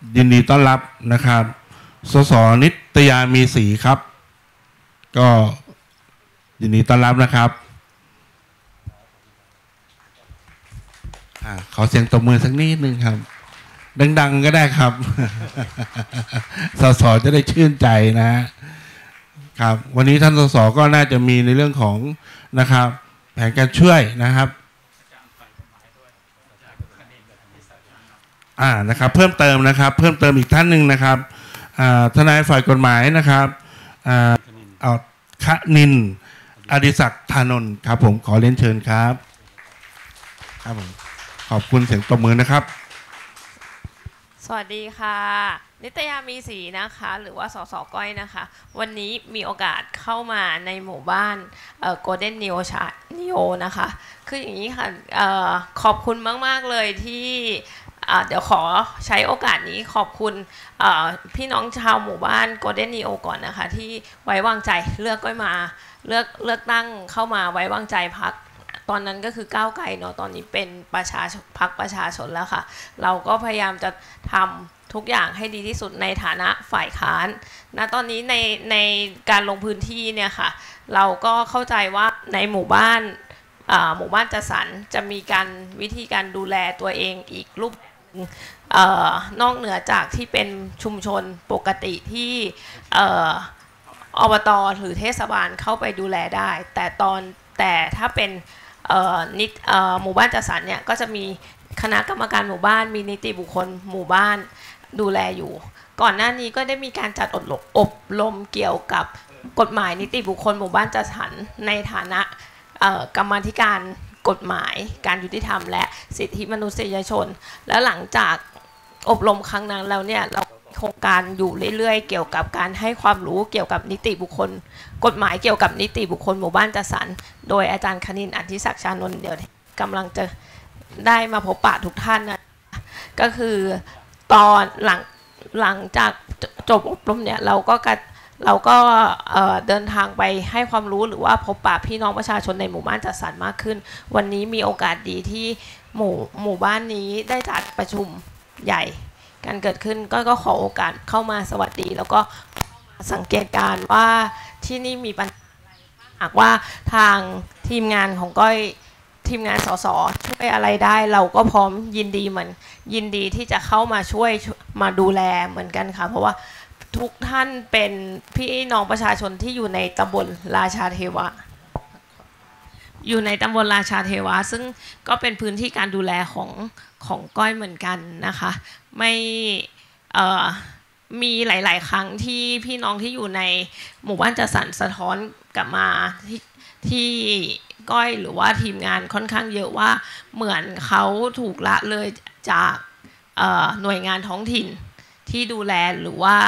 ยินดีต้อนรับนะครับสสนิตยามีศรีครับก็ยินดีต้อนรับนะครับขอเสียงตบมือสักนิดนึงครับดังๆก็ได้ครับ สสจะได้ชื่นใจนะครับวันนี้ท่านสสก็น่าจะมีในเรื่องของนะครับแผนการช่วยนะครับนะครับเพิ่มเติมอีกท่านหนึ่งนะครับทนายฝ่ายกฎหมายนะครับคณินทร์อดิศักดิ์ธานนท์ครับผมขอเรียนเชิญครับครับผมขอบคุณเสียงตบมือนะครับสวัสดีค่ะนิตยามีศรีนะคะหรือว่าสสก้อยนะคะวันนี้มีโอกาสเข้ามาในหมู่บ้านGolden Neo นะคะคืออย่างนี้ค่ะขอบคุณมากๆเลยที่เดี๋ยวขอใช้โอกาสนี้ขอบคุณพี่น้องชาวหมู่บ้าน Golden Neo ก่อนนะคะที่ไว้วางใจเลือกก้อยมาเลือกตั้งเข้ามาไว้วางใจพรรคตอนนั้นก็คือก้าวไกลเนาะตอนนี้เป็นพรรคประชาชนแล้วค่ะเราก็พยายามจะทำทุกอย่างให้ดีที่สุดในฐานะฝ่ายค้านนะตอนนี้ในการลงพื้นที่เนี่ยค่ะเราก็เข้าใจว่าในหมู่บ้านจัดสรรจะมีวิธีการดูแลตัวเองอีกรูปนอกเหนือจากที่เป็นชุมชนปกติที่อบต.หรือเทศบาลเข้าไปดูแลได้แต่ถ้าเป็นหมู่บ้านจัดสรรเนี่ยก็จะมีคณะกรรมการหมู่บ้านมีนิติบุคคลหมู่บ้านดูแลอยู่ก่อนหน้านี้ก็ได้มีการจัดอบรมเกี่ยวกับกฎหมายนิติบุคคลหมู่บ้านจัดสรรในฐานะกรรมาธิการกฎหมายการยุติธรรมและสิทธิมนุษยชนแล้วหลังจากอบรมครั้งนั้นแล้วเนี่ยเราโครงการอยู่เรื่อยๆเกี่ยวกับการให้ความรู้เกี่ยวกับนิติบุคคลกฎหมายเกี่ยวกับนิติบุคคลหมู่บ้านจัดสรรโดยอาจารย์คณินทร์อดิศักดิ์ชานนท์เดี๋ยวกำลังจะได้มาพบปะทุกท่านนะก็คือตอนหลังจากจบอบรมเนี่ยเราก็เดินทางไปให้ความรู้หรือว่าพบปะพี่น้องประชาชนในหมู่บ้านจัดสรรมากขึ้นวันนี้มีโอกาสดีที่หมู่บ้านนี้ได้จัดประชุมใหญ่การเกิดขึ้นก็ขอโอกาสเข้ามาสวัสดีแล้วก็สังเกตการว่าที่นี่มีปัญหาหากว่าทางทีมงานของก้อยทีมงานสสช่วยอะไรได้เราก็พร้อมยินดีที่จะเข้ามาช่วยมาดูแลเหมือนกันค่ะเพราะว่าทุกท่านเป็นพี่น้องประชาชนที่อยู่ในตำบลราชาเทวะซึ่งก็เป็นพื้นที่การดูแลของก้อยเหมือนกันนะคะไม่มีหลายๆครั้งที่พี่น้องที่อยู่ในหมู่บ้านจัดสรรสะท้อนกลับมาที่ก้อยหรือว่าทีมงานค่อนข้างเยอะว่าเหมือนเขาถูกละเลยจากหน่วยงานท้องถิ่นที่ดูแลหรือว่า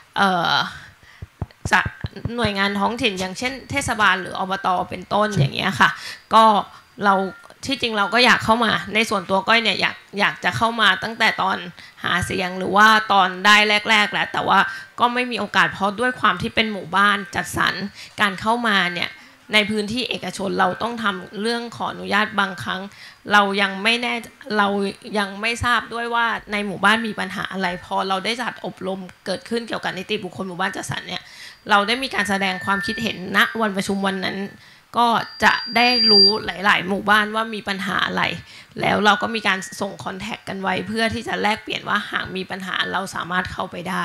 หน่วยงานท้องถิ่นอย่างเช่นเทศบาลหรืออบต.เป็นต้นอย่างเงี้ยค่ะก็เราที่จริงเราก็อยากเข้ามาในส่วนตัวก้อยเนี่ยอยากจะเข้ามาตั้งแต่ตอนหาเสียงหรือว่าตอนได้แรกๆแล้วแต่ว่าก็ไม่มีโอกาสเพราะด้วยความที่เป็นหมู่บ้านจัดสรรการเข้ามาเนี่ยในพื้นที่เอกชนเราต้องทำเรื่องขออนุญาตบางครั้งเรายังไม่ทราบด้วยว่าในหมู่บ้านมีปัญหาอะไรพอเราได้จัดอบรมเกิดขึ้นเกี่ยวกับนิติบุคคลหมู่บ้านจัดสรรเนี่ยเราได้มีการแสดงความคิดเห็นณวันประชุมวันนั้นก็จะได้รู้หลายๆหมู่บ้านว่ามีปัญหาอะไรแล้วเราก็มีการส่งคอนแทคกันไว้เพื่อที่จะแลกเปลี่ยนว่าหากมีปัญหาเราสามารถเข้าไปได้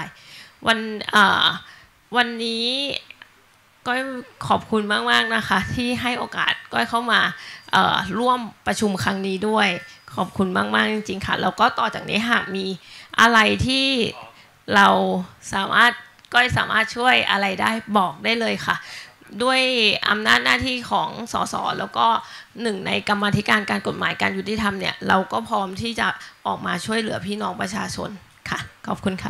วันนี้ก้อยขอบคุณมากๆนะคะที่ให้โอกาสก้อยเข้ามาร่วมประชุมครั้งนี้ด้วยขอบคุณมากๆจริงๆค่ะแล้วก็ต่อจากนี้หากมีอะไรที่เราก้อยสามารถช่วยอะไรได้บอกได้เลยค่ะด้วยอำนาจหน้าที่ของสสแล้วก็หนึ่งในกรรมาธิการการกฎหมายการยุติธรรมเนี่ยเราก็พร้อมที่จะออกมาช่วยเหลือพี่น้องประชาชนค่ะขอบคุณค่ะ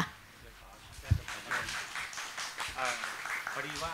พอดีว่า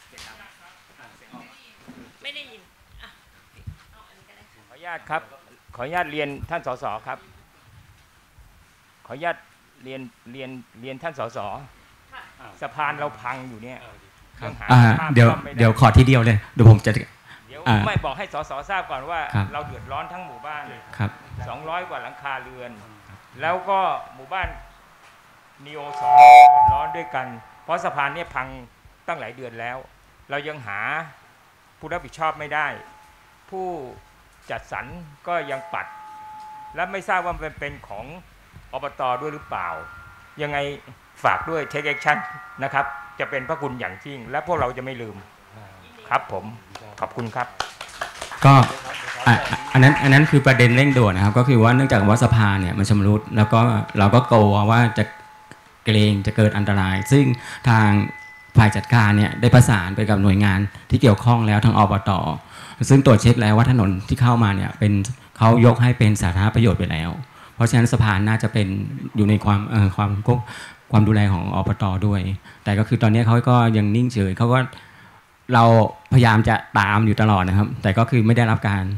ไม่ได้ยินขออนุญาตครับขออนุญาตเรียนท่านสสครับขออนุญาตเรียนท่านสสสะพานเราพังอยู่เนี่ยเดี๋ยวขอทีเดียวเลยเดี๋ยวผมจะไม่บอกให้สสทราบก่อนว่าเราเดือดร้อนทั้งหมู่บ้าน200 กว่าหลังคาเรือนแล้วก็หมู่บ้านนีโอ2เดือดร้อนด้วยกันเพราะสะพานเนี่ยพังตั้งหลายเดือนแล้วเรายังหาผู้รับผิดชอบไม่ได้ผู้จัดสรรก็ยังปัดและไม่ทราบว่ามันเป็นของอบต.ด้วยหรือเปล่ายังไงฝากด้วย take action นะครับจะเป็นพระคุณอย่างยิ่งและพวกเราจะไม่ลืมครับผมขอบคุณครับก็อันนั้นคือประเด็นเร่งด่วนนะครับก็คือว่าเนื่องจากว่าสะพานเนี่ยมันชำรุดแล้วก็เราก็กลัวว่าจะเกรงจะเกิดอันตรายซึ่งทางฝ่ายจัดการเนี่ยได้ประสานไปกับหน่วยงานที่เกี่ยวข้องแล้วทางอบต.ซึ่งตรวจเช็คแล้วว่าถนนที่เข้ามาเนี่ยเป็นเขายกให้เป็นสาธารณประโยชน์ไปแล้วเพราะฉะนั้นสะพานน่าจะเป็นอยู่ในความดูแลของอบต.ด้วยแต่ก็คือตอนนี้เขาก็ยังนิ่งเฉยเขาก็เราพยายามจะตามอยู่ตลอดนะครับแต่ก็คือไม่ได้รับการ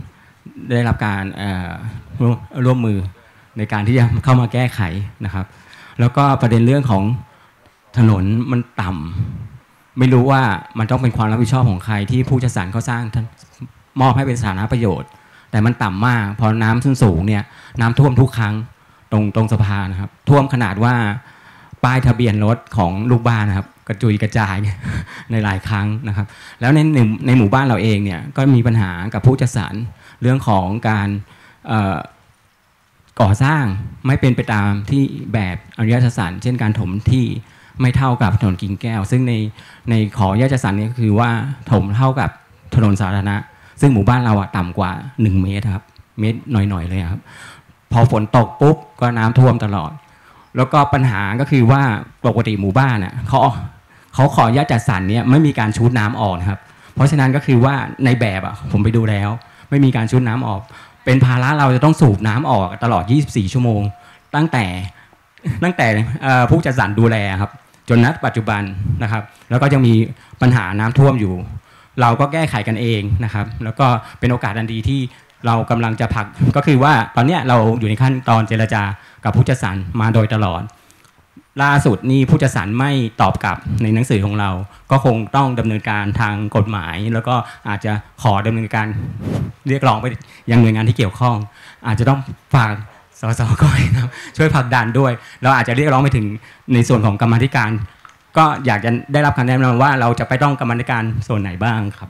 ร่วมมือในการที่จะเข้ามาแก้ไขนะครับแล้วก็ประเด็นเรื่องของถนนมันต่ำไม่รู้ว่ามันต้องเป็นความรับผิดชอบของใครที่ผู้จัดสรรเขาสร้างมอบให้เป็นสาธารณประโยชน์แต่มันต่ำมากพอน้ำสูงเนี่ยน้ำท่วมทุกครั้งตรงสะพานนะครับท่วมขนาดว่าป้ายทะเบียนรถของลูกบ้านนะครับกระจุยกระจายในหลายครั้งนะครับแล้วในหมู่บ้านเราเองเนี่ยก็มีปัญหากับผู้จัดสรรเรื่องของการก่อสร้างไม่เป็นไปตามที่แบบอนุญาตจัดสรรเช่นการถมที่ไม่เท่ากับถนนกิ่งแก้วซึ่งในขออนุญาตจัดสรรนี่ก็คือว่าถมเท่ากับถนนสาธารณะซึ่งหมู่บ้านเราต่ำกว่า1 เมตรครับเมตรหน่อยๆเลยครับพอฝนตกปุ๊บก็น้ำท่วมตลอดแล้วก็ปัญหาก็คือว่าปกติหมู่บ้านเขาขออนุญาตจัดสรรเนี่ยไม่มีการชูดน้ำออกนะครับเพราะฉะนั้นก็คือว่าในแบบผมไปดูแล้วไม่มีการชูดน้ำออกเป็นภาระเราจะต้องสูบน้ำออกตลอด24 ชั่วโมงตั้งแต่ผู้จัดสรรดูแลครับจนณปัจจุบันนะครับแล้วก็ยังมีปัญหาน้ำท่วมอยู่เราก็แก้ไขกันเองนะครับแล้วก็เป็นโอกาสอันดีที่เรากำลังจะผลักก็คือว่าตอนนี้เราอยู่ในขั้นตอนเจรจากับผู้จัดสรรมาโดยตลอดล่าสุดนี่ผู้จัดสรรไม่ตอบกลับในหนังสือของเราก็คงต้องดำเนินการทางกฎหมายแล้วก็อาจจะขอดำเนินการเรียกร้องไปยังหน่วยงานที่เกี่ยวข้องอาจจะต้องฝากสสก้อยนะครับช่วยผลักดันด้วยเราอาจจะเรียกร้องไปถึงในส่วนของกรรมาธิการก็อยากจะได้รับคำแนะนำว่าเราจะไปต้องกรรมาธิการส่วนไหนบ้างครับ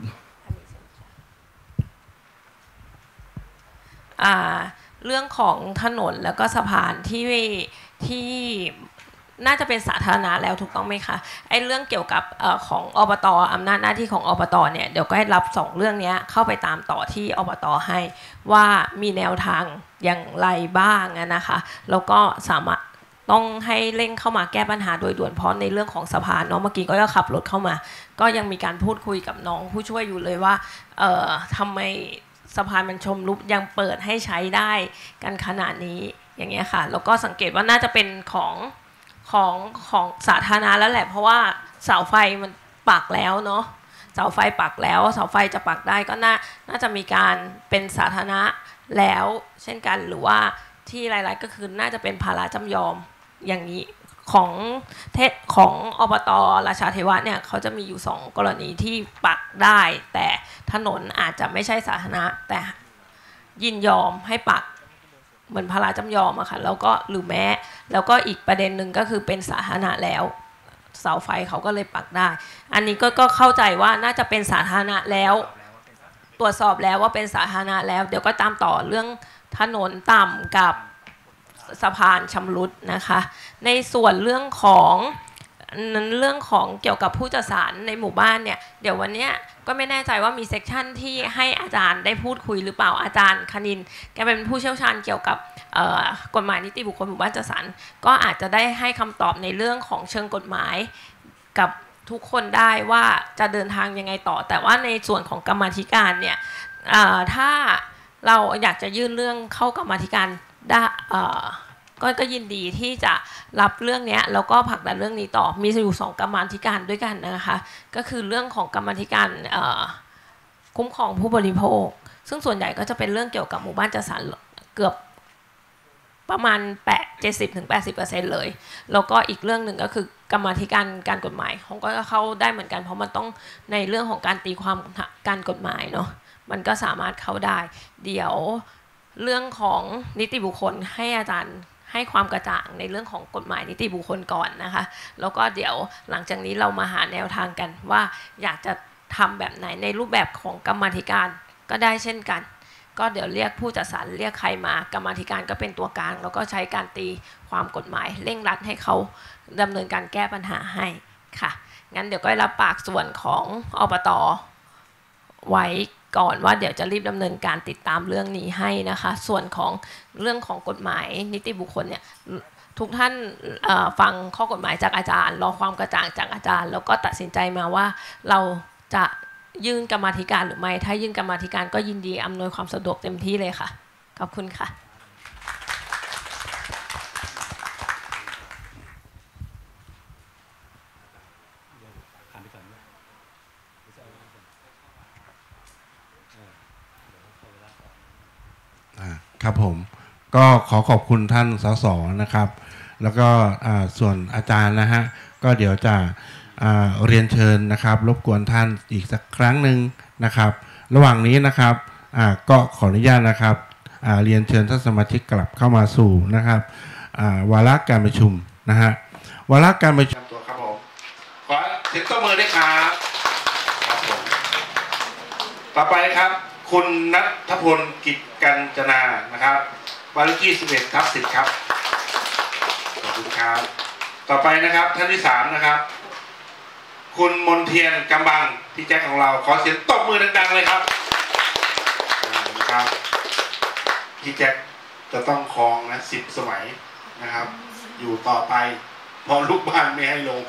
เรื่องของถนนแล้วก็สะพานที่น่าจะเป็นสาธารณะแล้วถูกต้องไหมคะไอ้เรื่องเกี่ยวกับของอบต.อำนาจหน้าที่ของอบต.เนี่ยเดี๋ยวก็ให้รับ2เรื่องนี้เข้าไปตามต่อที่อบต.ให้ว่ามีแนวทางอย่างไรบ้างนะคะแล้วก็สามารถต้องให้เร่งเข้ามาแก้ปัญหาโดยด่วนเพราะในเรื่องของสะพานเนาะเมื่อกี้ก็ขับรถเข้ามาก็ยังมีการพูดคุยกับน้องผู้ช่วยอยู่เลยว่าทำไมสะพานมันชำรุดยังเปิดให้ใช้ได้กันขนาดนี้อย่างเงี้ยค่ะแล้วก็สังเกตว่าน่าจะเป็นของสาธารณะแล้วแหละเพราะว่าเสาไฟมันปักแล้วเนาะเสาไฟปักแล้วเสาไฟจะปักได้ก็น่าจะมีการเป็นสาธารณะแล้วเช่นกันหรือว่าที่รายๆก็คือน่าจะเป็นภาระจำยอมอย่างนี้ของอบต.ราชาเทวะเนี่ยเขาจะมีอยู่2 กรณีที่ปักได้แต่ถนนอาจจะไม่ใช่สาธารณะแต่ยินยอมให้ปักเหมือนภาระจำยอมอะค่ะแล้วก็หรือแม้แล้วก็อีกประเด็นหนึ่งก็คือเป็นสาธารณะแล้วเสาไฟเขาก็เลยปักได้อันนี้ก็เข้าใจว่าน่าจะเป็นสาธารณะแล้วตรวจสอบแล้วว่าเป็นสาธารณะแล้วเดี๋ยวก็ตามต่อเรื่องถนนต่ำกับสะพานชำรุดนะคะในส่วนเรื่องของเกี่ยวกับผู้จัดสรรในหมู่บ้านเนี่ยเดี๋ยววันนี้ก็ไม่แน่ใจว่ามีเซกชันที่ให้อาจารย์ได้พูดคุยหรือเปล่าอาจารย์คณินแกเป็นผู้เชี่ยวชาญเกี่ยวกับกฎหมายนิติบุคคลหมู่บ้านจัดสรรก็อาจจะได้ให้คำตอบในเรื่องของเชิงกฎหมายกับทุกคนได้ว่าจะเดินทางยังไงต่อแต่ว่าในส่วนของกรรมาธิการเนี่ยถ้าเราอยากจะยื่นเรื่องเข้ากรรมาธิการได้ก็ยินดีที่จะรับเรื่องนี้แล้วก็ผลักดันเรื่องนี้ต่อมีอยู่2 กรรมาธิการด้วยกันนะคะก็คือเรื่องของกรรมาธิการคุ้มครองผู้บริโภคซึ่งส่วนใหญ่ก็จะเป็นเรื่องเกี่ยวกับหมู่บ้านจัดสรรเกือบประมาณ70-80% เลยแล้วก็อีกเรื่องหนึ่งก็คือกรรมาธิการกฎหมายของก็เข้าได้เหมือนกันเพราะมันต้องในเรื่องของการตีความการกฎหมายเนาะมันก็สามารถเข้าได้เดี๋ยวเรื่องของนิติบุคคลให้อาจารย์ให้ความกระจ่างในเรื่องของกฎหมายนิติบุคคลก่อนนะคะแล้วก็เดี๋ยวหลังจากนี้เรามาหาแนวทางกันว่าอยากจะทำแบบไหนในรูปแบบของกรรมาธิการก็ได้เช่นกันก็เดี๋ยวเรียกผู้จัดสรรเรียกใครมากรรมาธิการก็เป็นตัวกลางแล้วก็ใช้การตีความกฎหมายเร่งรัดให้เขาดำเนินการแก้ปัญหาให้ค่ะงั้นเดี๋ยวก็รับปากส่วนของอบต.ไว้ก่อนว่าเดี๋ยวจะรีบดำเนินการติดตามเรื่องนี้ให้นะคะส่วนของเรื่องของกฎหมายนิติบุคคลเนี่ยทุกท่านฟังข้อกฎหมายจากอาจารย์รอความกระจ่างจากอาจารย์แล้วก็ตัดสินใจมาว่าเราจะยื่นกรรมาธิการหรือไม่ถ้ายื่นกรรมาธิการก็ยินดีอำนวยความสะดวกเต็มที่เลยค่ะขอบคุณค่ะครับผมก็ขอขอบคุณท่านสสนะครับแล้วก็ส่วนอาจารย์นะฮะก็เดี๋ยวจะเรียนเชิญนะครับรบกวนท่านอีกสักครั้งหนึ่งนะครับระหว่างนี้นะครับก็ขออนุญาตนะครับเรียนเชิญท่านสมาชิกกลับเข้ามาสู่นะครับวาระการประชุมนะฮะวาระการประชุมตัวครับผมขอเสียงตบมือด้วยครับครับผมต่อไปครับคุณณัฐพล กิจกัญจนานะครับบ้านเลขที่ 11/10 ครับขอบคุณครับต่อไปนะครับท่านที่3นะครับคุณมนเทียนกำบังพี่แจ็คของเราขอเสียงตบมือดังๆเลยครับนะครับพี่แจ็คจะต้องครองนะ10 สมัยนะครับอยู่ต่อไปเพราะลูกบ้านไม่ให้ลง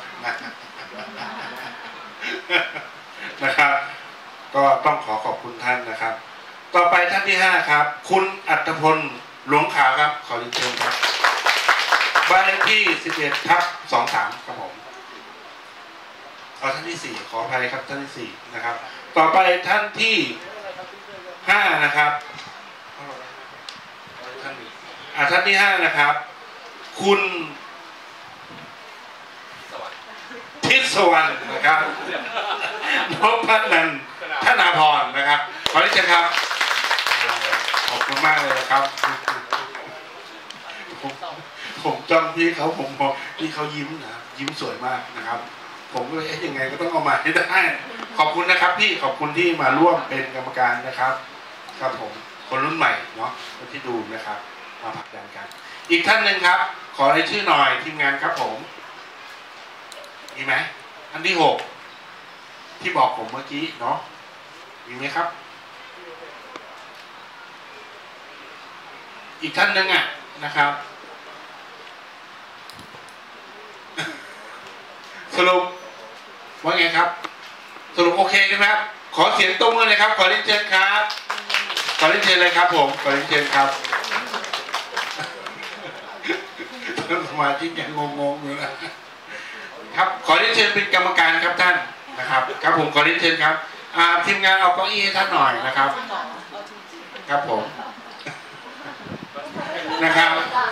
นะครับก็ต้องขอบคุณท่านนะครับต่อไปท่านที่5ครับคุณอัตพล หลวงขาวครับขอเรียนเชิญครับบ้านเลขที่ 11/23 ครับผมท่านที่4ขออภัยครับท่านที่4นะครับต่อไปท่านที่5นะครับท่านที่5นะครับคุณทิศวรรณนะครับนพนันท์ธนาพรนะครับขอเรียนเชิญครับขอบคุณมากเลยนะครับผมจ้องพี่เขาผมบอกพี่เขายิ้มนะยิ้มสวยมากนะครับผมก็เลยยังไงก็ต้องเอามาให้ได้ขอบคุณนะครับพี่ขอบคุณที่มาร่วมเป็นกรรมการนะครับครับผมคนรุ่นใหม่เนาะคนที่ดูนะครับมาผลักดันกันอีกท่านหนึ่งครับขอรายชื่อหน่อยทีมงานครับผมมีไหมอันที่6ที่บอกผมเมื่อกี้เนาะมีไหมครับอีกท่านหนึ่งนะครับสรุปว่าไงครับสรุปโอเคใช่ไหมครับขอเสียงตบมือเลยครับขอเรียนเชิญครับขอเรียนเชิญเลยครับผมขอเรียนเชิญครับสมาชิกยังงงๆอยู่นะครับขอเรียนเชิญเป็นกรรมการครับท่านนะครับครับผมขอเรียนเชิญครับทีมงานเอาเก้าอี้ให้ท่านหน่อยนะครับครับผมนะครับ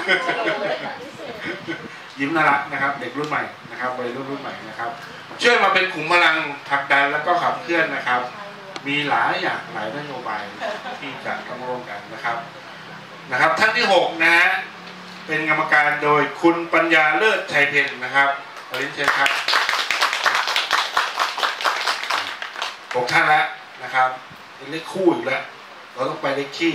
ยิ้มน่ารักนะครับเด็กรุ่นใหม่นะครับวัยรุ่นใหม่นะครับช่วยมาเป็นขุมพลังผลักดันแล้วก็ขับเคลื่อนนะครับมีหลายอย่างหลายนโยบายที่จะต้องร่วมกันนะครับท่านที่6นะฮะเป็นกรรมการโดยคุณปัญญาเลิศชัยเพ็ญนะครับขอเรียนเชิญครับ6 ท่านแล้วนะครับเป็นเลขคู่อีกแล้วเราต้องไปเลขขี้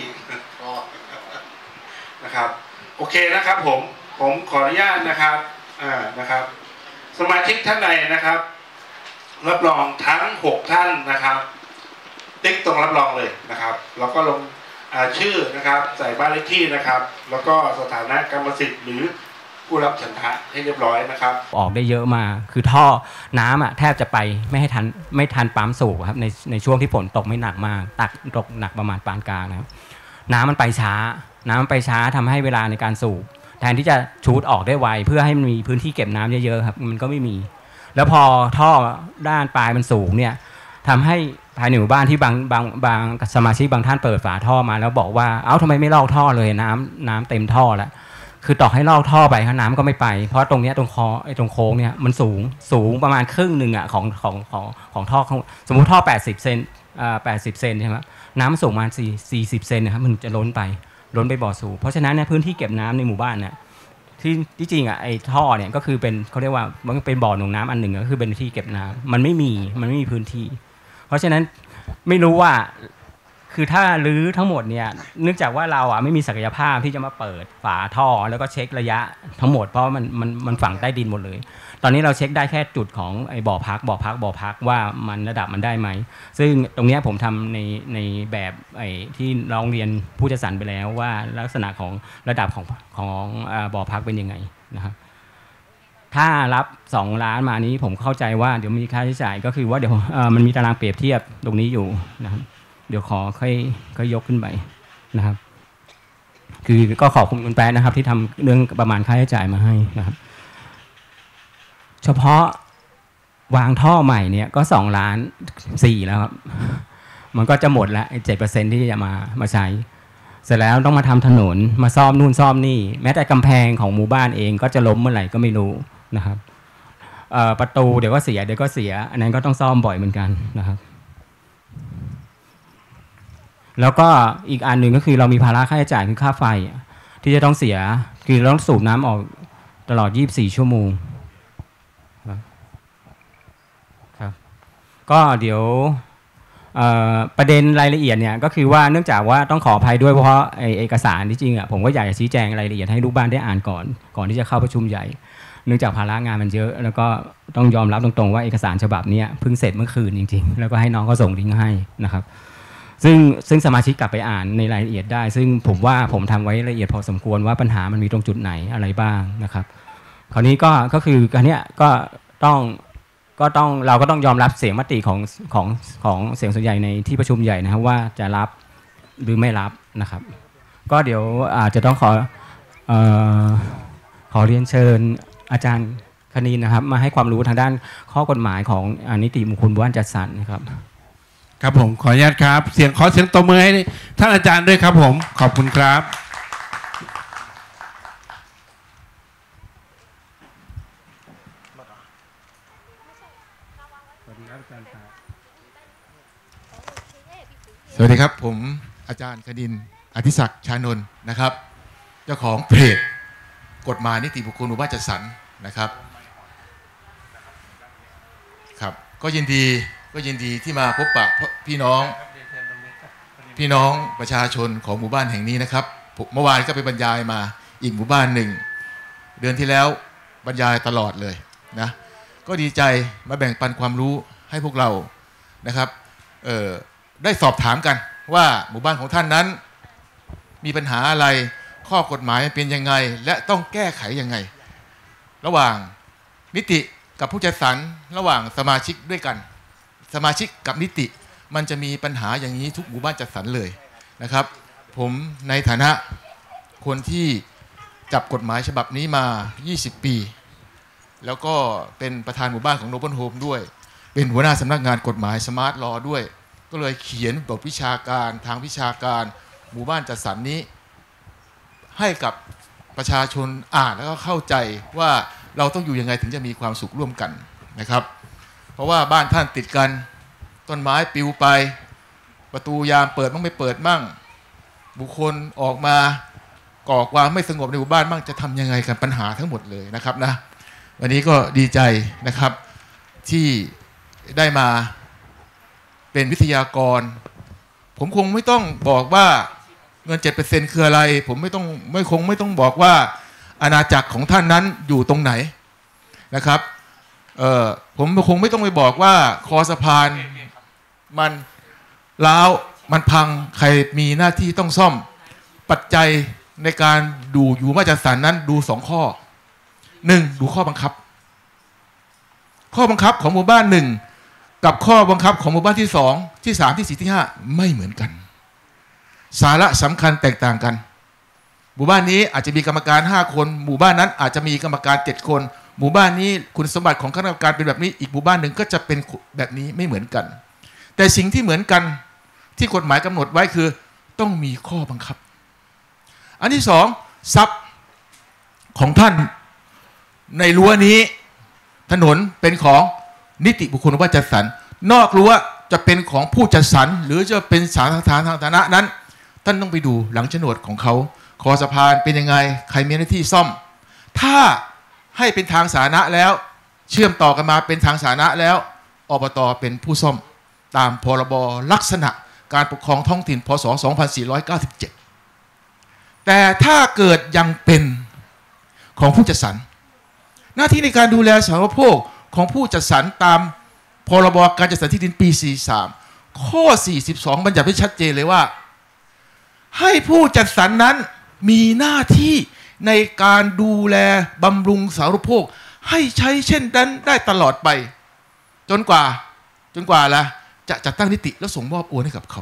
นะครับโอเคนะครับผมขออนุญาตนะครับนะครับสมาชิกท่านใดนะครับรับรองทั้ง6 ท่านนะครับติ๊กตรงรับรองเลยนะครับแล้วก็ลงชื่อนะครับใส่บ้านเลขที่นะครับแล้วก็สถานะกรรมสิทธิ์หรือผู้รับฉันทะให้เรียบร้อยนะครับออกได้เยอะมาคือท่อน้ำแทบจะไปไม่ทันปั๊มสูบครับในช่วงที่ฝนตกไม่หนักมากตกหนักประมาณปานกลางนะครับน้ำมันไปช้าทำให้เวลาในการสูบแทนที่จะชูดออกได้ไวเพื่อให้มันมีพื้นที่เก็บน้ำเยอะๆครับมันก็ไม่มีแล้วพอท่อด้านปลายมันสูงเนี่ยทำให้ภายในหมู่บ้านที่บางสมาชิกบางท่านเปิดฝาท่อมาแล้วบอกว่าเอ้าทำไมไม่ลอกท่อเลยน้ำเต็มท่อแล้วคือต่อให้ลอกท่อไปน้ำก็ไม่ไปเพราะตรงเนี้ยตรงโค้งเนี่ยมันสูงประมาณครึ่งหนึ่งของท่อสมมุติท่อ80 เซน80 เซนใช่ไหมน้ำสูงประมาณ40 เซนนะครับมันจะล้นไปบ่อสูบเพราะฉะนั้นเนี่ยพื้นที่เก็บน้ำในหมู่บ้านเนี่ยที่จริงอ่ะไอ้ท่อเนี่ยก็คือเป็นเขาเรียกว่ามันเป็นบ่อหน่วงน้ำอันหนึ่งก็คือเป็นที่เก็บน้ำมันไม่มีพื้นที่ เพราะฉะนั้นไม่รู้ว่าคือถ้ารื้อทั้งหมดเนี่ยเนื่องจากว่าเราอ่ะไม่มีศักยภาพที่จะมาเปิดฝาท่อแล้วก็เช็คระยะทั้งหมดเพราะมันฝังใต้ดินหมดเลยตอนนี้เราเช็คได้แค่จุดของไอ้บ่อพักว่ามันระดับมันได้ไหมซึ่งตรงนี้ผมทำในแบบไอ้ที่ร้องเรียนผู้จัดสรรไปแล้วว่าลักษณะของระดับของบ่อพักเป็นยังไงนะครับถ้ารับ2 ล้านมานี้ผมเข้าใจว่าเดี๋ยวมีค่าใช้จ่ายก็คือว่าเดี๋ยวมันมีตารางเปรียบเทียบตรงนี้อยู่นะครับเดี๋ยวค่อยยกขึ้นไปนะครับคือก็ขอบคุณคุณแป๊ดนะครับที่ทำเรื่องประมาณค่าใช้จ่ายมาให้นะครับเฉพาะวางท่อใหม่เนี่ยก็2.4 ล้านแล้วครับมันก็จะหมดแล้ว7%ที่จะมาใช้เสร็จแล้วต้องมาทำถนนมาซ่อมนู่นซ่อมนี่แม้แต่กำแพงของหมู่บ้านเองก็จะล้มเมื่อไหร่ก็ไม่รู้นะครับประตูเดี๋ยวก็เสียอันนั้นก็ต้องซ่อมบ่อยเหมือนกันนะครับแล้วก็อีกอันหนึ่งก็คือเรามีภาระค่าใช้จ่ายคือค่าไฟที่จะต้องเสียคือเราต้องสูบน้ำออกตลอด24 ชั่วโมงครับก็เดี๋ยวประเด็นรายละเอียดเนี่ยก็คือว่าเนื่องจากว่าต้องขออภัยด้วยเพราะเอกสารที่จริงอ่ะผมก็อยากจะชี้แจงรายละเอียดให้ลูกบ้านได้อ่านก่อนที่จะเข้าประชุมใหญ่เนื่องจากภาระงานมันเยอะแล้วก็ต้องยอมรับตรงๆว่าเอกสารฉบับนี้เพิ่งเสร็จเมื่อคืนจริงๆแล้วก็ให้น้องเขาส่งลิงก์ให้นะครับซึ่งสมาชิกกลับไปอ่านในรายละเอียดได้ซึ่งผมว่าผมทำไว้ละเอียดพอสมควรว่าปัญหามันมีตรงจุดไหนอะไรบ้างนะครับคราวนี้ก็คือการเนี้ยก็ต้องเราก็ต้องยอมรับเสียงมติของเสียงส่วนใหญ่ในที่ประชุมใหญ่นะครับว่าจะรับหรือไม่รับนะครับก็เดี๋ยวอาจจะต้องขอเรียนเชิญอาจารย์คณินนะครับมาให้ความรู้ทางด้านข้อกฎหมายของนิติบุคคลหมู่บ้านจัดสรรนะครับครับผมขออนุญาตครับขอเสียงตบมือให้ท่านอาจารย์ด้วยครับผมขอบคุณครับสวัสดีครับผมอาจารย์คณินอธิศักดิ์ชานนท์นะครับเจ้าของเพจกฎหมายนิติบุคคลหมู่บ้านจัดสรรนะครับครับก็ยินดีที่มาพบปะพี่น้องประชาชนของหมู่บ้านแห่งนี้นะครับเมื่อวานก็ไปบรรยายมาอีกหมู่บ้านหนึ่งเดือนที่แล้วบรรยายตลอดเลยนะก็ดีใจมาแบ่งปันความรู้ให้พวกเรานะครับได้สอบถามกันว่าหมู่บ้านของท่านนั้นมีปัญหาอะไรข้อกฎหมายเป็นยังไงและต้องแก้ไขยังไงระหว่างนิติกับผู้จัดสรรระหว่างสมาชิกด้วยกันสมาชิกกับนิติมันจะมีปัญหาอย่างนี้ทุกหมู่บ้านจัดสรรเลยนะครับผมในฐานะคนที่จับกฎหมายฉบับนี้มา20 ปีแล้วก็เป็นประธานหมู่บ้านของโนเบิลโฮมด้วยเป็นหัวหน้าสำนักงานกฎหมายสมาร์ทลอด้วยก็เลยเขียนบทวิชาการทางวิชาการหมู่บ้านจัดสรรนี้ให้กับประชาชนอ่านแล้วก็เข้าใจว่าเราต้องอยู่ยังไงถึงจะมีความสุขร่วมกันนะครับเพราะว่าบ้านท่านติดกันต้นไม้ปลิวไปประตูยามเปิดมั่งไม่เปิดมั่งบุคคลออกมาก่อความไม่สงบในหมู่บ้านมั่งจะทำยังไงกันปัญหาทั้งหมดเลยนะครับนะวันนี้ก็ดีใจนะครับที่ได้มาเป็นวิทยากรผมคงไม่ต้องบอกว่าเงิน 7% คืออะไรผมไม่ต้องบอกว่าอาณาจักรของท่านนั้นอยู่ตรงไหนนะครับผมคงไม่ต้องไปบอกว่าคอสะพานมันร้าวมันพังใครมีหน้าที่ต้องซ่อมปัจจัยในการดูอยู่มาตรฐานนั้นดู2 ข้อ1ดูข้อบังคับของหมู่บ้าน1กับข้อบังคับของหมู่บ้านที่2ที่3ที่4ที่5ไม่เหมือนกันสาระสำคัญแตกต่างกันหมู่บ้านนี้อาจจะมีกรรมการ5 คนหมู่บ้านนั้นอาจจะมีกรรมการ7 คนหมู่บ้านนี้คุณสมบัติของคณะกรรมการเป็นแบบนี้อีกหมู่บ้านหนึ่งก็จะเป็นแบบนี้ไม่เหมือนกันแต่สิ่งที่เหมือนกันที่กฎหมายกำหนดไว้คือต้องมีข้อบังคับอันที่2ทรัพย์ของท่านในรั้วนี้ถนนเป็นของนิติบุคคลหมู่บ้านจัดสรรนอกรั้วจะเป็นของผู้จัดสรรหรือจะเป็นสาธารณทางฐานะนั้นท่านต้องไปดูหลังโฉนดของเขาคอสะพานเป็นยังไงใครมีหน้าที่ซ่อมถ้าให้เป็นทางสาธารณะแล้วเชื่อมต่อกันมาเป็นทางสาธารณะแล้วอบต.เป็นผู้ซ่อมตามพรบลักษณะการปกครองท้องถิ่นพ.ศ. 2497แต่ถ้าเกิดยังเป็นของผู้จัดสรรหน้าที่ในการดูแลสาธารณูปโภคของผู้จัดสรรตามพรบการจัดสรรที่ดินปี 43 ข้อ 42 บัญญัติไว้ชัดเจนเลยว่าให้ผู้จัดสรรนั้นมีหน้าที่ในการดูแลบำรุงสาธารณูปโภคให้ใช้เช่นนั้นได้ตลอดไปจนกว่าละจะจัดตั้งนิติแล้วส่งมอบโอนให้กับเขา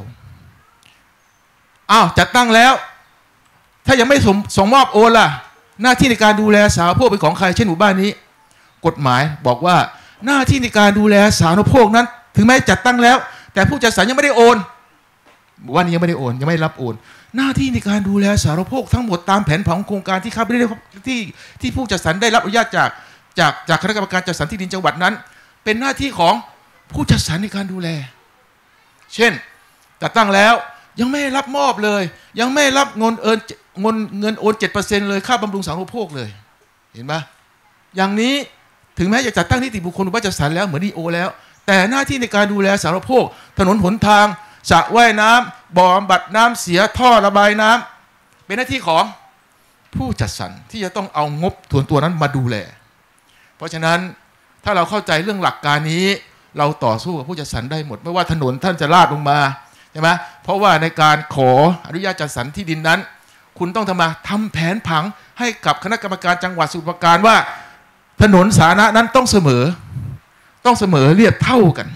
จัดตั้งแล้วถ้ายังไม่ส่งมอบโอนล่ะหน้าที่ในการดูแลสาธารณูปโภคเป็นของใครเช่นหมู่บ้านนี้กฎหมายบอกว่าหน้าที่ในการดูแลสาธารณูปโภคนั้นถึงแม้จัดตั้งแล้วแต่ผู้จัดสรรยังไม่ได้โอนหมู่บ้านนี้ยังไม่ได้โอนยังไม่รับโอนหน้าที่ในการดูแลสาธารณูปโภคทั้งหมดตามแผนผังโครงการที่ที่ผู้จัดสรรได้รับอนุญาตจากคณะกรรมการจัดสรรที่ดินจังหวัดนั้นเป็นหน้าที่ของผู้จัดสรรในการดูแลเช่นจัดตั้งแล้วยังไม่รับมอบเลยยังไม่รับเงินโอน 7% เลยค่าบำรุงสาธารณูปโภคเลยเห็นไหมอย่างนี้ถึงแม้จะจัดตั้งนิติบุคคลหรือว่าจัดสรรแล้วเหมือนดีโอแล้วแต่หน้าที่ในการดูแลสาธารณูปโภคถนนหนทางสระว่ายน้ำบ่อบำบัดน้ำเสียท่อระบายน้ำเป็นหน้าที่ของผู้จัดสรรที่จะต้องเอางบส่วนตัวนั้นมาดูแลเพราะฉะนั้นถ้าเราเข้าใจเรื่องหลักการนี้เราต่อสู้กับผู้จัดสรรได้หมดไม่ว่าถนนท่านจะลาดลงมาใช่ไหมเพราะว่าในการขออนุญาตจัดสรรที่ดินนั้นคุณต้องทำแผนผังให้กับคณะกรรมการจังหวัดสมุทรปราการว่าถนนสาธารณะนั้นต้องเสมอเรียบเท่ากัน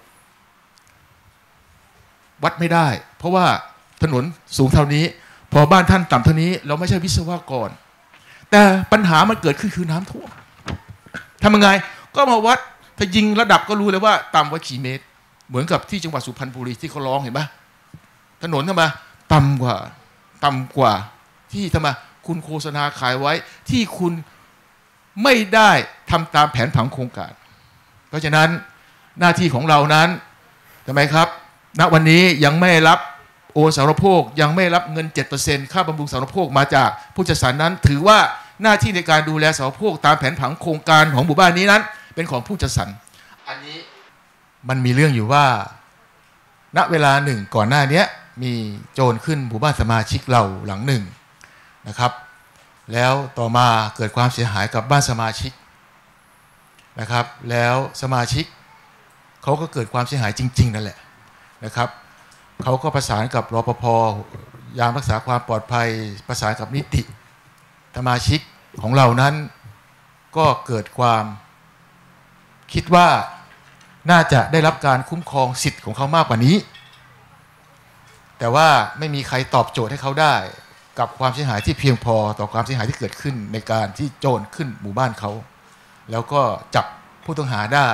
วัดไม่ได้เพราะว่าถนนสูงเท่านี้พอบ้านท่านต่ำเท่านี้เราไม่ใช่วิศวกรแต่ปัญหามันเกิดขึ้นคือน้ำท่วมทำยังไงก็มาวัดถ้ายิงระดับก็รู้เลยว่าต่ำกว่ากี่เมตรเหมือนกับที่จังหวัดสุพรรณบุรีที่เขาร้องเห็นไหมถนนทำไมต่ำกว่าที่ทำไมคุณโฆษณาขายไว้ที่คุณไม่ได้ทำตามแผนผังโครงการเพราะฉะนั้นหน้าที่ของเรานั้นทำไมครับณวันนี้ยังไม่รับโอนสาธารณูปโภคยังไม่รับเงิน 7% ค่าบำรุงสาธารณูปโภคมาจากผู้จัดสรรนั้นถือว่าหน้าที่ในการดูแลสาธารณูปโภคตามแผนผังโครงการของหมู่บ้านนี้นั้นเป็นของผู้จัดสรรอันนี้มันมีเรื่องอยู่ว่าณเวลาหนึ่งก่อนหน้านี้มีโจรขึ้นหมู่บ้านสมาชิกเราหลังหนึ่งนะครับแล้วต่อมาเกิดความเสียหายกับบ้านสมาชิกนะครับแล้วสมาชิกเขาก็เกิดความเสียหายจริงๆนั่นแหละนะครับเขาก็ประสานกับรปภ.ยามรักษาความปลอดภัยประสานกับนิติสมาชิกของเรานั้นก็เกิดความคิดว่าน่าจะได้รับการคุ้มครองสิทธิ์ของเขามากกว่านี้แต่ว่าไม่มีใครตอบโจทย์ให้เขาได้กับความเสียหายที่เพียงพอต่อความเสียหายที่เกิดขึ้นในการที่โจรขึ้นหมู่บ้านเขาแล้วก็จับผู้ต้องหาได้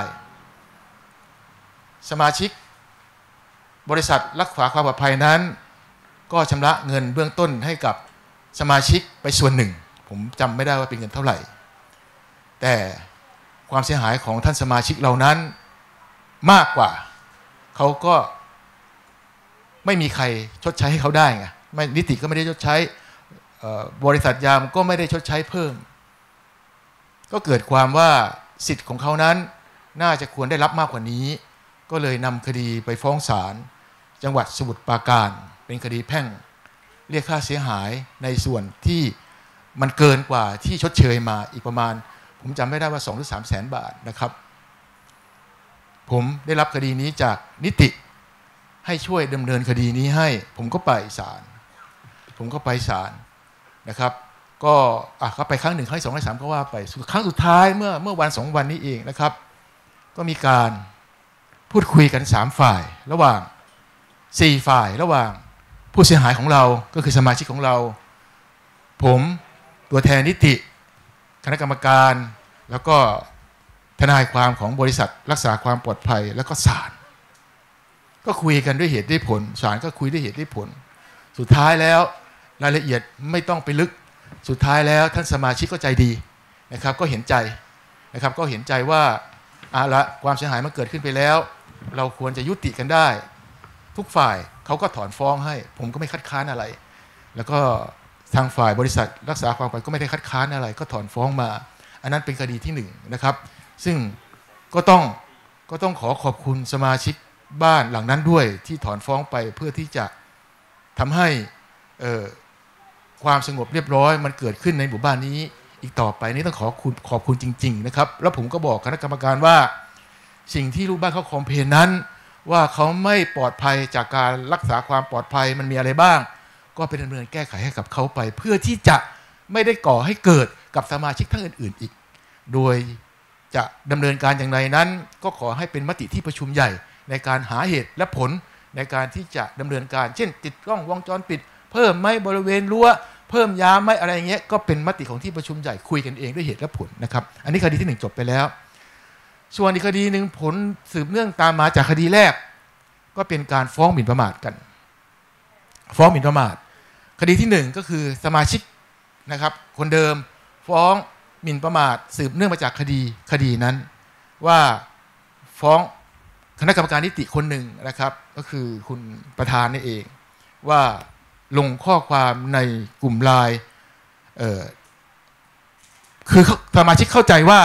สมาชิกบริษัทรักษาความปลอดภัยนั้นก็ชำระเงินเบื้องต้นให้กับสมาชิกไปส่วนหนึ่งผมจำไม่ได้ว่าเป็นเงินเท่าไหร่แต่ความเสียหายของท่านสมาชิกเหล่านั้นมากกว่าเขาก็ไม่มีใครชดใช้ให้เขาได้ไงไม่นิติก็ไม่ได้ชดใช้บริษัทยามก็ไม่ได้ชดใช้เพิ่มก็เกิดความว่าสิทธิ์ของเขานั้นน่าจะควรได้รับมากกว่านี้ก็เลยนำคดีไปฟ้องศาลจังหวัดสมุทรปราการเป็นคดีแพ่งเรียกค่าเสียหายในส่วนที่มันเกินกว่าที่ชดเชยมาอีกประมาณผมจำไม่ได้ว่า2 หรือ 3 แสนบาทนะครับผมได้รับคดีนี้จากนิติให้ช่วยดำเนินคดีนี้ให้ผมก็ไปศาลนะครับก็เขาไปครั้ง 1 ครั้ง 2 ครั้ง 3ก็ว่าไปครั้งสุดท้ายเมื่อวัน 2 วันนี้เองนะครับก็มีการพูดคุยกัน3 ฝ่ายระหว่าง4 ฝ่ายระหว่างผู้เสียหายของเราก็คือสมาชิกของเราผมตัวแทนนิติคณะกรรมการแล้วก็ทนายความของบริษัทรักษาความปลอดภัยแล้วก็ศาลก็คุยกันด้วยเหตุด้วยผลศาลก็คุยด้วยเหตุด้วยผลสุดท้ายแล้วรายละเอียดไม่ต้องไปลึกสุดท้ายแล้วท่านสมาชิกก็ใจดีนะครับก็เห็นใจนะครับก็เห็นใจว่าละความเสียหายมันเกิดขึ้นไปแล้วเราควรจะยุติกันได้ทุกฝ่ายเขาก็ถอนฟ้องให้ผมก็ไม่คัดค้านอะไรแล้วก็ทางฝ่ายบริษัทรักษาความปลอดภัยก็ไม่ได้คัดค้านอะไรก็ถอนฟ้องมาอันนั้นเป็นคดีที่1นะครับซึ่งก็ต้องขอบคุณสมาชิกบ้านหลังนั้นด้วยที่ถอนฟ้องไปเพื่อที่จะทำให้ความสงบเรียบร้อยมันเกิดขึ้นในหมู่บ้านนี้อีกต่อไปนี่ต้องขอบคุณจริงๆนะครับแล้วผมก็บอกคณะกรรมการว่าสิ่งที่ลูกบ้านเขาคอมเพลนนั้นว่าเขาไม่ปลอดภัยจากการรักษาความปลอดภัยมันมีอะไรบ้างก็เป็นดำเนินแก้ไขให้กับเขาไปเพื่อที่จะไม่ได้ก่อให้เกิดกับสมาชิกท่านอื่นๆอีกโดยจะดำเนินการอย่างไรนั้นก็ขอให้เป็นมติที่ประชุมใหญ่ในการหาเหตุและผลในการที่จะดำเนินการเช่นติดกล้องวงจรปิดเพิ่มไหมบริเวณรั้วเพิ่มยามไหมอะไรเงี้ยก็เป็นมติของที่ประชุมใหญ่คุยกันเองด้วยเหตุและผลนะครับอันนี้คดีที่1จบไปแล้วส่วนอีกคดีหนึ่งผลสืบเนื่องตามมาจากคดีแรกก็เป็นการฟ้องหมิ่นประมาทกันฟ้องหมิ่นประมาทคดีที่1ก็คือสมาชิกนะครับคนเดิมฟ้องหมิ่นประมาทสืบเนื่องมาจากคดีนั้นว่าฟ้องคณะกรรมการนิติคนหนึ่งนะครับก็คือคุณประธานนี่เองว่าลงข้อความในกลุ่มไลน์คือสมาชิกเข้าใจว่า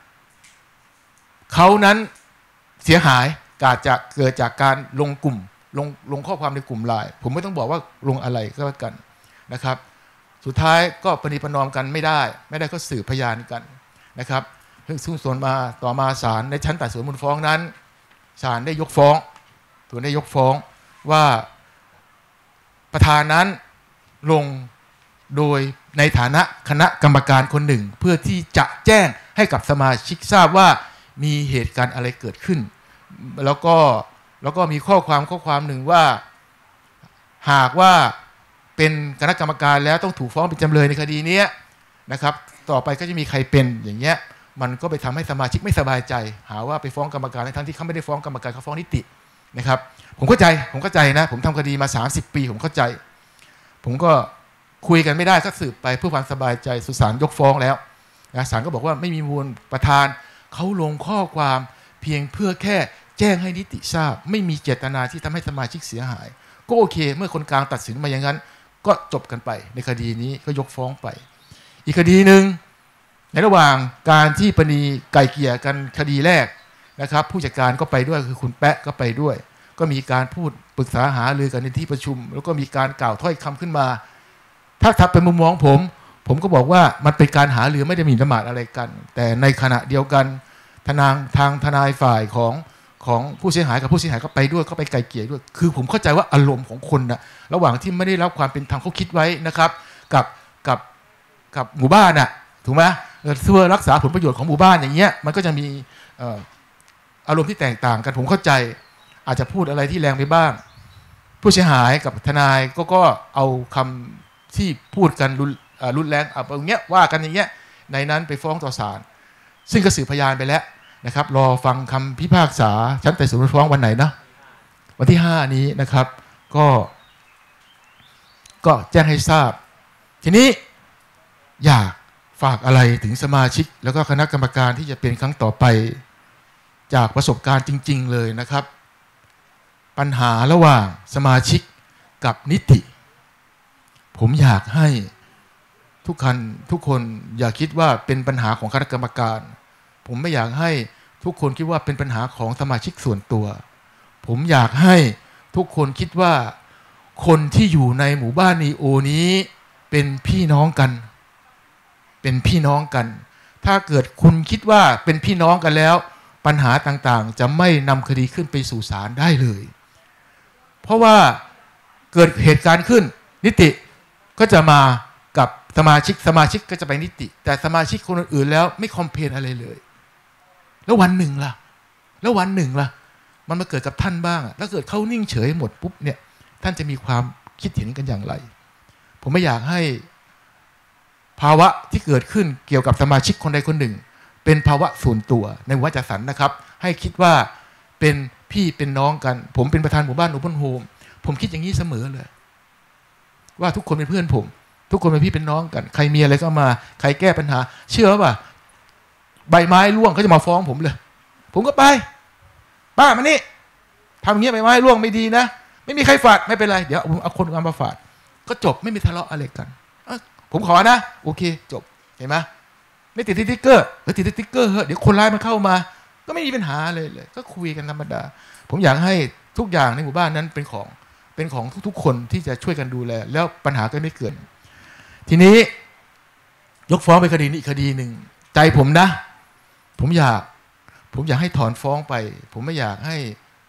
เขานั้นเสียหายจะเกิดจากการลงกลุ่มลงข้อความในกลุ่มไลน์ผมไม่ต้องบอกว่าลงอะไรก็แล้วกันนะครับสุดท้ายก็ประนีประนอมกันไม่ได้ก็สืบพยานกันนะครับซึ่งส่วนมาต่อมาศาลในชั้นไต่สวนมูลฟ้องนั้นศาลได้ยกฟ้องว่าประธานนั้นลงโดยในฐานะคณะกรรมการคนหนึ่งเพื่อที่จะแจ้งให้กับสมาชิกทราบว่ามีเหตุการณ์อะไรเกิดขึ้นแล้วก็มีข้อความหนึ่งว่าหากว่าเป็นคณะกรรมการแล้วต้องถูกฟ้องเป็นจำเลยในคดีนี้นะครับต่อไปก็จะมีใครเป็นอย่างเงี้ยมันก็ไปทำให้สมาชิกไม่สบายใจหาว่าไปฟ้องกรรมการทั้งที่เขาไม่ได้ฟ้องกรรมการเขาฟ้องนิตินะครับผมเข้าใจนะผมทำคดีมา30 ปีผมเข้าใจผมก็คุยกันไม่ได้ก็สืบไปเพื่อความสบายใจสุศาลยกฟ้องแล้วนะศาลก็บอกว่าไม่มีมูลประธานเขาลงข้อความเพียงเพื่อแค่แจ้งให้นิติทราบไม่มีเจตนาที่ทำให้สมาชิกเสียหายก็โอเคเมื่อคนกลางตัดสินมาอย่างนั้นก็จบกันไปในคดีนี้ก็ยกฟ้องไปอีกคดีหนึ่งในระหว่างการที่ปณีไก่เกลี่ยกันคดีแรกนะครับผู้จัดการก็ไปด้วยคือคุณแปะก็ไปด้วยก็มีการพูดปรึกษาหารือกันในที่ประชุมแล้วก็มีการกล่าวถ้อยคำขึ้นมาถ้าเป็นมุมมองผมก็บอกว่ามันเป็นการหารือไม่ได้หมิ่นประมาทอะไรกันแต่ในขณะเดียวกันทางทนายฝ่ายของผู้เสียหายกับผู้เสียหายก็ไปด้วยก็ไปไกลเกลี่ยด้วยคือผมเข้าใจว่าอารมณ์ของคนนะระหว่างที่ไม่ได้รับความเป็นธรรมเขาคิดไว้นะครับกับหมู่บ้านน่ะถูกไหมเพื่อรักษาผลประโยชน์ของหมู่บ้านอย่างเงี้ยมันก็จะมีอารมณ์ที่แตกต่างกันผมเข้าใจอาจจะพูดอะไรที่แรงไปบ้างผู้เสียหายกับทนายก็เอาคำที่พูดกันรุนแรงอย่างเงี้ยว่ากันอย่างเงี้ยในนั้นไปฟ้องต่อศาลซึ่งก็สืบพยานไปแล้วนะครับรอฟังคำพิพากษาชั้นไต่สวนมูลฟ้องวันไหนนะวันที่5นี้นะครับก็แจ้งให้ทราบทีนี้อยากฝากอะไรถึงสมาชิกแล้วก็คณะกรรมการที่จะเป็นครั้งต่อไปจากประสบการณ์จริงๆเลยนะครับปัญหาระหว่างสมาชิกกับนิติผมอยากให้ทุกคนอย่าคิดว่าเป็นปัญหาของคณะกรรมการผมไม่อยากให้ทุกคนคิดว่าเป็นปัญหาของสมาชิกส่วนตัวผมอยากให้ทุกคนคิดว่าคนที่อยู่ในหมู่บ้านนีโอนี้เป็นพี่น้องกันถ้าเกิดคุณคิดว่าเป็นพี่น้องกันแล้วปัญหาต่างๆจะไม่นำคดีขึ้นไปสู่ศาลได้เลยเพราะว่าเกิดเหตุการณ์ขึ้นนิติก็จะมากับสมาชิกก็จะไปนิติแต่สมาชิกคนอื่นๆแล้วไม่คอมเพลนอะไรเลยแล้ววันหนึ่งล่ะมันมาเกิดกับท่านบ้างแล้วเกิดเขานิ่งเฉยหมดปุ๊บเนี่ยท่านจะมีความคิดเห็นกันอย่างไรผมไม่อยากให้ภาวะที่เกิดขึ้นเกี่ยวกับสมาชิกคนใดคนหนึ่งเป็นภาวะส่วนตัวในหมู่บ้านจัดสรรนะครับให้คิดว่าเป็นพี่เป็นน้องกันผมเป็นประธานหมู่บ้านโอเพ่นโฮมผมคิดอย่างนี้เสมอเลยว่าทุกคนเป็นเพื่อนผมทุกคนเป็นพี่เป็นน้องกันใครมีอะไรก็มาใครแก้ปัญหาเชื่อป่ะใบไม้ร่วงเขาจะมาฟ้องผมเลยผมก็ไปป้ามานี่ทำอย่างเงี้ยใบไม้ร่วงไม่ดีนะไม่มีใครฝาดไม่เป็นไรเดี๋ยวเอาคนมาฝาดก็จบไม่มีทะเลาะอะไรกันผมขอนะโอเคจบเห็นไหมไม่ติดสติ๊กเกอร์ติดสติ๊กเกอร์เดี๋ยวคนร้ายมันเข้ามาก็ไม่มีปัญหาเลยก็คุยกันธรรมดาผมอยากให้ทุกอย่างในหมู่บ้านนั้นเป็นของทุกๆคนที่จะช่วยกันดูแลแล้วปัญหาก็ไม่เกิดทีนี้ยกฟ้องไปคดีนี้อีกคดีหนึ่งใจผมนะผมอยากให้ถอนฟ้องไปผมไม่อยากให้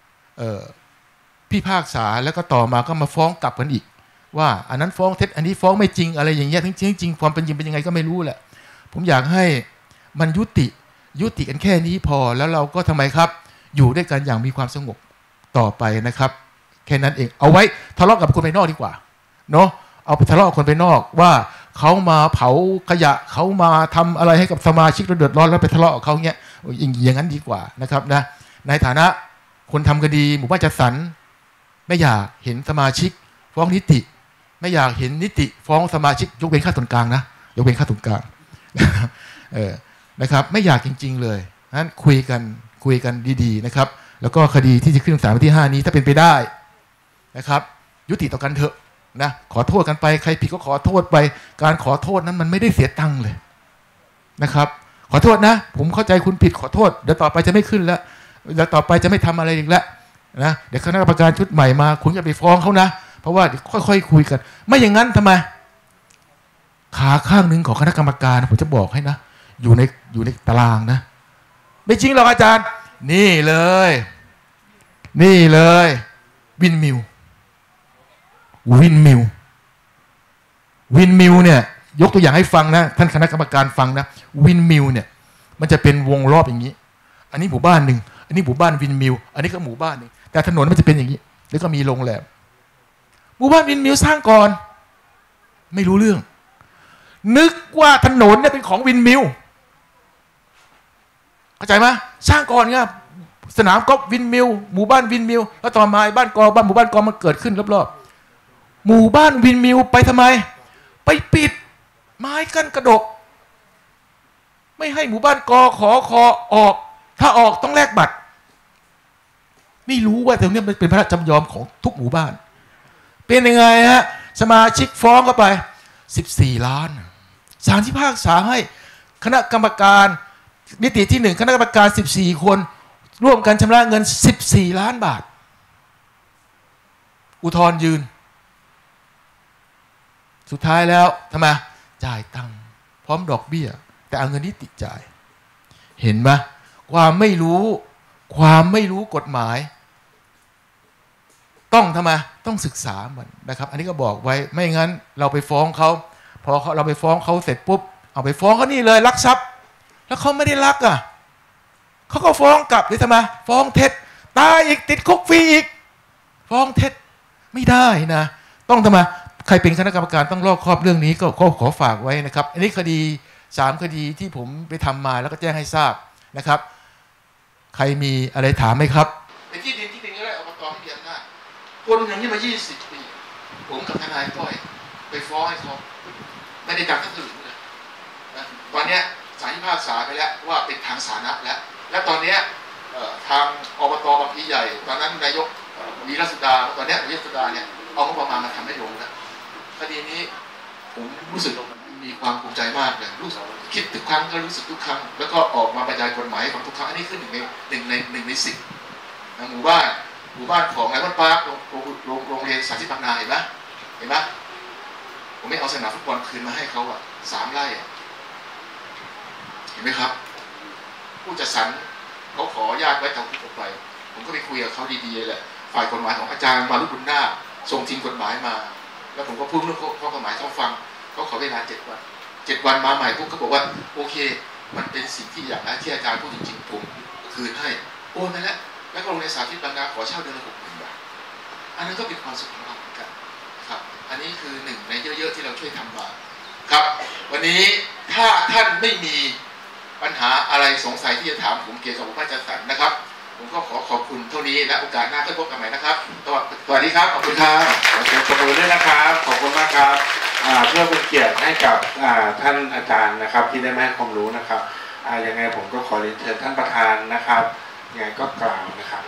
พิพากษาแล้วก็ต่อมาก็มาฟ้องกลับกันอีกว่าอันนั้นฟ้องเท็จอันนี้ฟ้องไม่จริงอะไรอย่างเงี้ยจริงความเป็นจริงเป็นยังไงก็ไม่รู้แหละผมอยากให้มันยุติกันแค่นี้พอแล้วเราก็ทำไมครับอยู่ด้วยกันอย่างมีความสงบต่อไปนะครับแค่นั้นเองเอาไว้ทะเลาะกับคนภายนอกดีกว่าเนาะเอาไปทะเลาะกับคนภายนอกว่าเขามาเผาขยะเขามาทำอะไรให้กับสมาชิกเราเดือดร้อนแล้วไปทะเลาะกับเขาเงี้ยอย่างนั้นดีกว่านะครับนะในฐานะคนทำคดีหมู่บ้านจัดสรรไม่อยากเห็นสมาชิกฟ้องนิติไม่อยากเห็นนิติฟ้องสมาชิกยกเว้นค่าส่วนกลางนะยกเว้นค่าส่วนกลางนะครับไม่อยากจริงๆเลยนั้นคุยกันดีๆนะครับแล้วก็คดีที่จะขึ้นศาลวันที่5นี้ถ้าเป็นไปได้นะครับยุติต่อกันเถอะนะขอโทษกันไปใครผิดก็ขอโทษไปการขอโทษนั้นมันไม่ได้เสียตังค์เลยนะครับขอโทษนะผมเข้าใจคุณผิดขอโทษเดี๋ยวต่อไปจะไม่ขึ้นแล้วเดี๋ยวต่อไปจะไม่ทำอะไรอีกแล้วนะเดี๋ยวคณะกรรมการชุดใหม่มาคุณจะไปฟ้องเขานะเพราะว่าค่อยๆคุยกันไม่อย่างนั้นทำไมขาข้างหนึ่งของคณะกรรมการผมจะบอกให้นะอยู่ในตารางนะไม่จริงหรอกอาจารย์นี่เลยวินมิลเนี่ยยกตัวอย่างให้ฟังนะท่านคณะกรรมการฟังนะวินมิลเนี่ยมันจะเป็นวงรอบอย่างนี้อันนี้หมู่บ้านหนึ่งอันนี้หมู่บ้านวินมิลอันนี้ก็หมู่บ้านนึงแต่ถนนมันจะเป็นอย่างนี้แล้วก็มีโรงแรมหมู่บ้านวินมิลสร้างก่อนไม่รู้เรื่องนึกว่าถนนเนี่ยเป็นของวินมิลเข้าใจไหมสร้างก่อนเนี่ยสนามกอล์ฟวินมิลหมู่บ้านวินมิลแล้วต่อมาบ้านกอหมู่บ้านกอมันเกิดขึ้นรอบๆหมู่บ้านวินมิลไปทำไมไปปิดไม้กั้นกระดกไม่ให้หมู่บ้านกอขอออกถ้าออกต้องแลกบัตรไม่รู้ว่าตรงนี้มันเป็นพระราชจำยอมของทุกหมู่บ้านเป็นยังไงฮะสมาชิกฟ้องเข้าไป14 ล้านศาลพิพากษาให้คณะกรรมการนิติที่1คณะกรรมการ14 คนร่วมกันชำระเงิน14 ล้านบาทอุทธรณ์ยืนสุดท้ายแล้วทำไมจ่ายตังค์พร้อมดอกเบี้ยแต่เอาเงินนิติจ่ายเห็นไหมความไม่รู้กฎหมายต้องทำไมต้องศึกษามันนะครับอันนี้ก็บอกไว้ไม่งั้นเราไปฟ้องเขาพอเราไปฟ้องเขาเสร็จปุ๊บเอาไปฟ้องเขานี่เลยลักทรัพย์แล้วเขาไม่ได้ลักอ่ะเขาก็ฟ้องกลับเลยทำไมฟ้องเท็จตายอีกติดคุกฟรีอีกฟ้องเท็จไม่ได้นะต้องทำไมใครเป็นคณะกรรมการต้องรอบคอบเรื่องนี้ก็ขอฝากไว้นะครับอันนี้คดี3 คดีที่ผมไปทำมาแล้วก็แจ้งให้ทราบนะครับใครมีอะไรถามไหมครับเป็นที่ดินก็ได้อบตที่มีอำนาจคนอย่างนี้มา20 ปีผมกับทนายก้อยไปฟ้องให้เขาไม่ได้จับทั้งอื่นเลยตอนนี้ศาลพิพากษาไปแล้วว่าเป็นทางสาธารณะและตอนนี้ทางอบตบางพลีใหญ่ตอนนั้นนายกวีรสุดาตอนนี้วีรสุดาเนี่ยเอางบประมาณมาทำให้ลงแล้วคดีนี้ผมรู้สึกมีความภูมิใจมากเลยรู้สึกคิดทุกครั้งก็รู้สึกทุกครั้งแล้วก็ออกมาบรรยายกฎหมายของทุกครั้งอันนี้คือ1 ใน 10หมู่บ้านของไอรอนพาร์คโรงเรียนสาธิตบางนาเห็นไหมผมไม่เอาสนามฟุตบอลคืนมาให้เขา3 ไร่เห็นไหมครับผู้จัดสรรเขาขอญาติไว้ทำคุกไปผมก็ไปคุยกับเขาดีๆแหละฝ่ายกฎหมายของอาจารย์มารุบุญนาคส่งทีมกฎหมายมาแล้วผมก็พูดเรื่องข้อกฎหมายเขาฟังเขาขอเวลา7 วันมาใหม่พวกเขาบอกว่าโอเคมันเป็นสิ่งที่อย่างนั้นที่อาจารย์พูดจริงๆผมคืนให้โอนไปแล้วก็โรงเรียนสาธิตบางนาขอเช่าเดือนละ60,000 บาทอันนั้นก็เป็นความสุขของเราเหมือนกันครับอันนี้คือ1 ในเยอะๆที่เราช่วยทำมาครับวันนี้ถ้าท่านไม่มีปัญหาอะไรสงสัยที่จะถามผมเกี่ยวกับหมู่บ้านจัดสรรนะครับผมก็ขอบคุณเท่านี้และโอกาสหน้าก็พบกันใหม่นะครับสวัสดีครับขอบคุณครับขอเชิญประมูลด้วยนะครับขอบคุณมากครับเพื่อเป็นเกียรติให้กับท่านอาจารย์นะครับที่ได้มาให้ความรู้นะครับยังไงผมก็ขอเรียนเชิญท่านประธานนะครับยังไงก็กล่าวนะครับ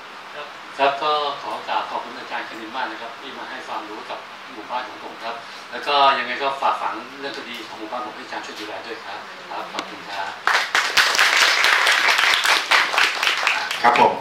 ครับก็ขอกราบขอบคุณอาจารย์คณินมากนะครับที่มาให้ความรู้กับหมู่บ้านของผมครับแล้วก็ยังไงก็ฝากฝังเรื่องคดีของหมู่บ้านผมให้อาจารย์ช่วยดูแลด้วยครับขอบคุณครับครับผม